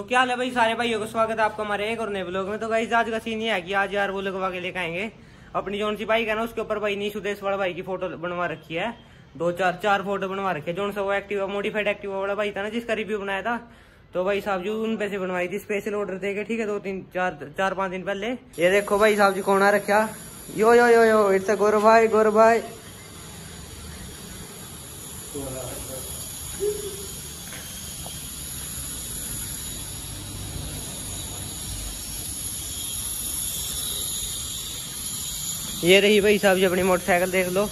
क्या हाल है भाई सारे भाइयों को स्वागत है आपका हमारे एक और नए ब्लॉग में। तो गाइस आज का सीन ये है कि आज यार वो लगवा के लेके आएंगे अपनी जोन सी बाइक है ना, उसके ऊपर भाई नीशु देशवाड़ा भाई की फोटो बनवा रखी है। दो चार फोटो बनवा रखी है। जोन सा वो एक्टिवा मॉडिफाइड एक्टिवा वाला भाई था ना जिसका रिव्यू बनाया था, तो भाई साहब जी उन पे से बनवाई थी, स्पेशल ऑर्डर देके। ठीक है, 2-3-4-5 दिन पहले। ये देखो भाई साहब जी कौन आ रखा, यो यो यो यो इट्स गौरव भाई। ये रही भाई साहब जी अपनी मोटरसाइकिल, देख लो।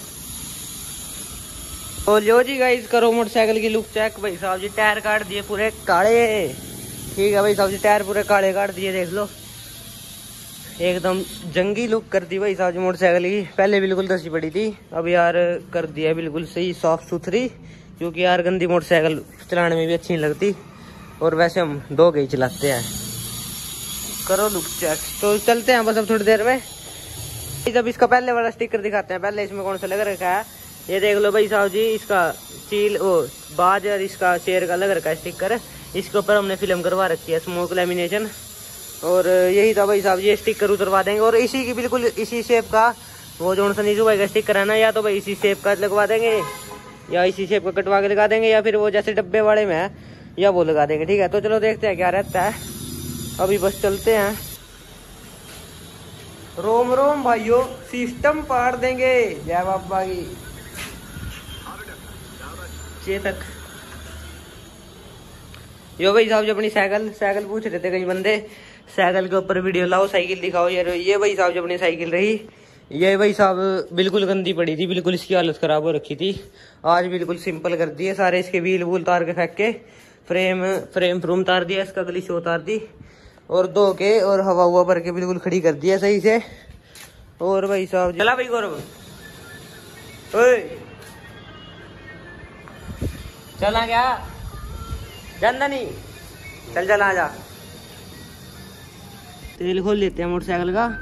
तो लो जी गाइस करो मोटरसाइकिल की लुक चेक। भाई साहब जी टायर काट दिए पूरे काले। ठीक है भाई साहब जी टायर पूरे काले काट दिए, देख लो। एकदम जंगी लुक कर दी भाई साहब जी मोटरसाइकिल की। पहले बिल्कुल दसी पड़ी थी, अब यार कर दिया बिल्कुल सही साफ सुथरी, क्योंकि यार गंदी मोटरसाइकिल चलाने में भी अच्छी नहीं लगती। और वैसे हम दो गई चलाते हैं। करो लुक चेक। तो चलते हैं बस अब थोड़ी देर में। जब इसका पहले वाला स्टिकर दिखाते हैं, पहले इसमें कौन सा लग रखा है ये देख लो भाई साहब जी। इसका चील वो बाज और इसका शेर का लग रखा है स्टिकर। इसके ऊपर हमने फिल्म करवा रखी है, स्मोक लेमिनेशन। और यही था भाई साहब जी, ये स्टिकर उतरवा देंगे। और इसी की बिल्कुल इसी शेप का वो जो नीशु भाई का स्टिकर है ना, या तो भाई इसी शेप का लगवा देंगे या इसी शेप का कटवा के लगा देंगे, या फिर वो जैसे डब्बे वाले में है या वो लगा देंगे। ठीक है, तो चलो देखते हैं क्या रहता है। अभी बस चलते हैं। रोम रोम भाइयों, सिस्टम पार देंगे। जय बाबा की चेतक। यो भाई साहब जो अपनी साइकिल पूछ रहे थे कई बंदे, साइकिल के ऊपर वीडियो लाओ, साइकिल दिखाओ। ये भाई साहब जो अपनी साइकिल रही, ये भाई साहब बिल्कुल गंदी पड़ी थी, बिल्कुल इसकी हालत खराब हो रखी थी। आज बिल्कुल सिंपल कर दिए सारे। इसके व्हील वूल तार के फेंक के फ्रेम तार दिया, इसका गली शो उतार दी और धो के और हवा हुआ भर के बिल्कुल खड़ी कर दिया सही से। और भाई साहब चला भाई गौरव, चला क्या जानना नहीं, चल आजा। तेल खोल लेते हैं मोटरसाइकिल का।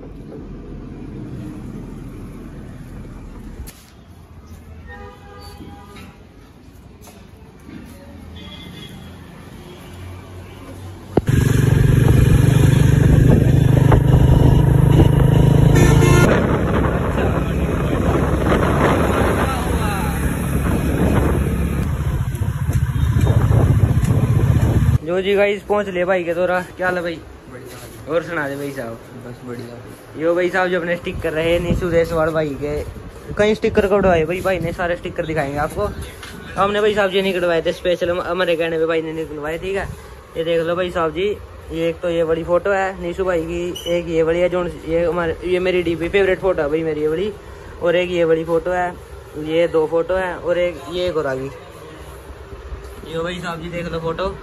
जो जी गाइस पहुंच ले भाई के दौरा। क्या हाल है भाई? बढ़िया। और सुना दे भाई साहब। बस बढ़िया। यो भाई साहब जो अपने स्टिकर रहे नीशु देशवाड़ा भाई के, कई स्टिकर कटवाए भाई ने, सारे स्टिकर दिखाएंगे आपको। हमने भाई साहब जी नहीं कटवाए थे, स्पेशल हमारे कहने पे भाई ने निकलवाए। ठीक है, ये देख लो भाई साहब जी। ये एक तो ये बड़ी फोटो है नीशु भाई की, एक ये बड़ी है जो ये मेरी डीपी फेवरेट फोटो है भाई मेरी ये बड़ी। और एक ये बड़ी फोटो है, ये दो फोटो है। और एक और आ गई। ये भाई साहब जी देख लो फोटो।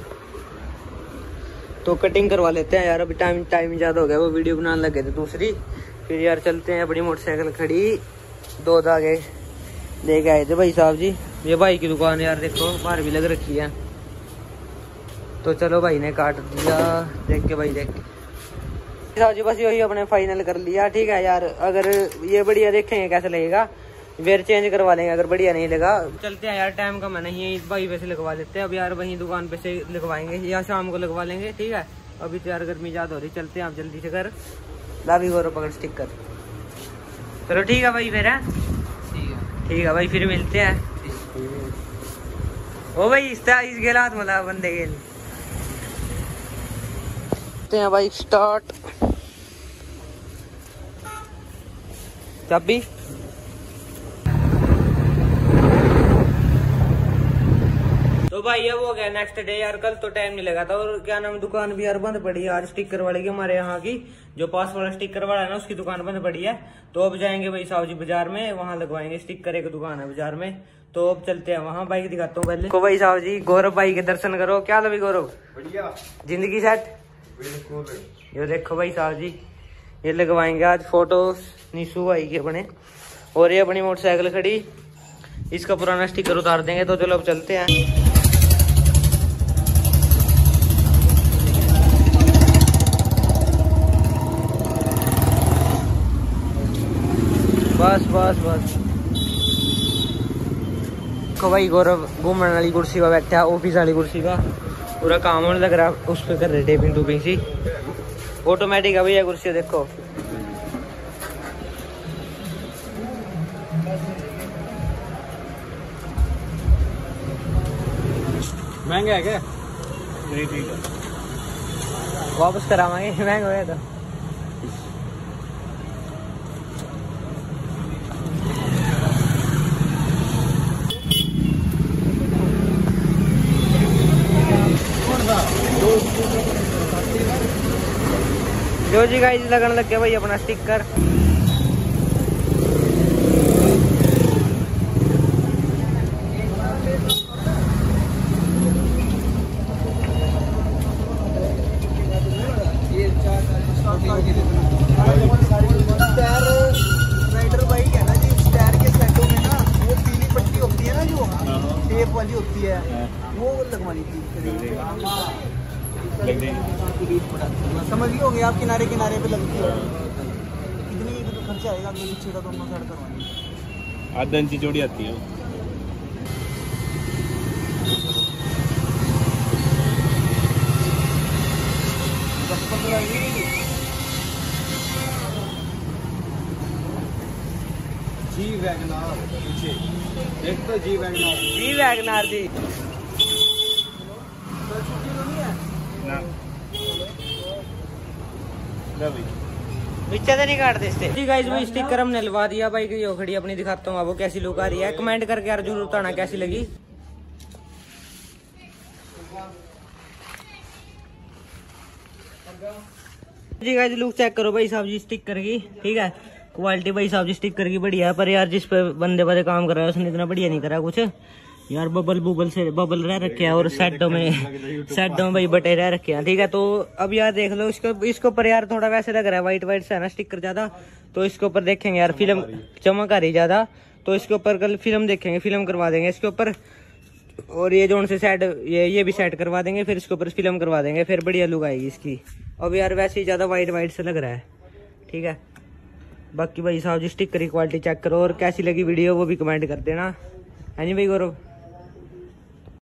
तो कटिंग करवा लेते हैं यार, अभी टाइम ज़्यादा हो गया। वो वीडियो बनाने लगे थे दूसरी, फिर यार चलते हैं। अपनी मोटरसाइकिल खड़ी, दो धागे लेके आए थे भाई साहब जी। ये भाई की दुकान यार देखो, बाहर भी लग रखी है। तो चलो भाई ने काट दिया, देख के भाई देख के साहब जी बस यही अपने फाइनल कर लिया। ठीक है यार, अगर ये बढ़िया देखेंगे कैसे लगेगा, वेयर चेंज करवा लेंगे अगर बढ़िया नहीं लगा। चलते हैं यार, टाइम कम है नहीं है, इस भाई पे से लगवा लेते हैं। अब यार वहीं दुकान पे से लगवाएंगे या शाम को लगवा लेंगे। ठीक है, अभी तो यार गर्मी ज्यादा हो रही। चलते हैं आप जल्दी से कर ला भी गौरव पकड़ स्टिकर। चलो ठीक है भाई, फिर है ठीक है भाई, फिर मिलते हैं। ओ भाई इस गेलात मला बंदे गेल हैं भाई। स्टार्ट चाबी। तो भाई अब हो गया नेक्स्ट डे यार। कल तो टाइम नहीं लगा था, और क्या नाम दुकान भी यार बंद पड़ी है आज स्टिकर वाले की। हमारे यहाँ की जो पास वाला स्टिकर वाला है ना, उसकी दुकान बंद पड़ी है। तो अब जाएंगे भाई साहब जी बाजार में, वहाँ लगवाएंगे स्टिकर। एक दुकान है बाजार में, तो अब चलते हैं वहाँ। बाइक दिखाता हूँ पहले को भाई साहब जी। गौरव भाई के दर्शन करो। क्या भाई गौरव? बढ़िया, जिंदगी सेट। ये देखो भाई साहब जी, ये लगवाएंगे आज फोटो नीशु भाई के अपने। और ये अपनी मोटरसाइकिल खड़ी, इसका पुराना स्टिकर उतार देंगे। तो चलो अब चलते हैं। बस को भाई गौरव घूमने वाली कुर्सी पर बैठा, ऑफिस वाली कुर्सी का। पूरा काम होने लग रहा है, उस पर कर रहे टेपिंग टूपिंग सी। ऑटोमेटिक है भैया कुर्सी, देखो महंगा है क्या? नहीं ठीक है, वापस करावांगे, महंगा हो तो। जो जी गाइस लगन लग गया भाई अपना स्टिकर। राइडर बाइक है ना जी, टायर के साइडों में ना वो पीली पट्टी होती है ना जो टेप वाली होती है, वो लगवानी थी। समझ गए होंगे आप, किनारे किनारे पे लगती है। कितनी खर्चा आएगा आगे पीछे का दोनों साइड करवानी? 8 इंच जोड़ी आती है। जी वैगनार पीछे एक तो जी वैगनार जी ना ना भाई पीछे तो नहीं काट देते जी गाइस। वो स्टिकर हमने लगा दिया बाइक जो खड़ी अपनी, दिखाता हूँ आपको कैसी लुक आ रही है। कमेंट करके यार जरूर बताना कैसी लगी। जी गाइस लुक चेक करो भाई साहब जी स्टिकर की, ठीक है। क्वालिटी भाई साहब जी स्टिकर की बढ़िया है, पर यार जिस पे बंदे काम कर रहा है उसने इतना बढ़िया नहीं करा कुछ यार। बबल रह रखे हैं और साइडों में भाई बटे रह रखे हैं, ठीक है। तो अब यार देख लो इसके ऊपर यार थोड़ा वैसे लग रहा है, व्हाइट से है ना स्टिकर ज्यादा। तो इसके ऊपर देखेंगे यार फिल्म चमक आ रही ज्यादा, तो इसके ऊपर कल फिल्म देखेंगे, फिल्म करवा देंगे इसके ऊपर। और ये जोन से सेट ये भी सेट करवा देंगे, फिर इसके ऊपर फिल्म करवा देंगे, फिर बढ़िया लुक आएगी इसकी। अब यार वैसे ही ज्यादा व्हाइट से लग रहा है, ठीक है। बाकी भाई साहब जी स्टिकर की क्वालिटी चेक करो, और कैसी लगी वीडियो वो भी कमेंट कर देना, है नहीं भाई गौरव।